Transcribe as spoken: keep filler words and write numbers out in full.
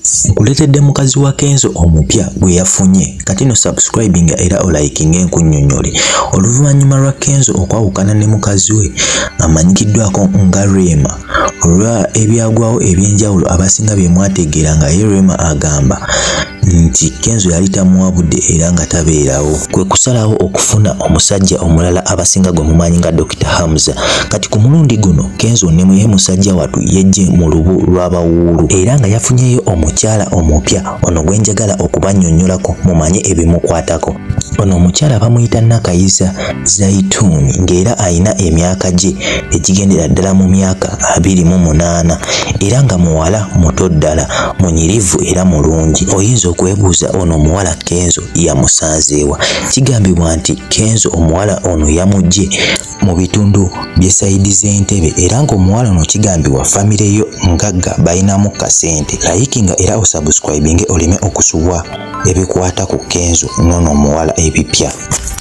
Nkuletedde mukazi wa Kenzo omupya gwe yafunye kati no subscribing era oliking enkunnyonnyole. Oluvannyuma lwa Kenzo okwawukana ne mukazi we amanyikiddwako nga Rema olwa ebyagwawo ebyenjawulo abasinga bye mwategeera nga ye Rema agamba nti Kenzo yali tamuwabudde era nga tabeerawo kwe kusalawo okufuna omusajja omulala abasinga gwe mumanyi nga Doctor Hamza. Kati ku mulundi guno Kenzo ne muye musajja watu yejje mu lubu lw'abawuulu era nga yafunyeyo omukyala omupya ono gwe njagala okubannyonnyolako mumanye ebimukwatako. Ono omukyala bamuyita Nakayisa Zaituni ng'era ayina emyaka gye egigendera ddala mu myaka abiri mu munaana era nga muwala muto ddala munyirivu era mulungi. Oyinza okwebuuza ono omuwala Kenzo yamusanzeewa. Kigambibwa nti Kenzo omuwala ono yamugye mu bitundu bye sayidi z'Entebbe era ng'omuwala ono kigambibwa famire yo ngagga bayinamu kasente. Layikinga era osubscribing oleme okusubwa ebikwata ku Kenzo n'ono omuwala ebipya.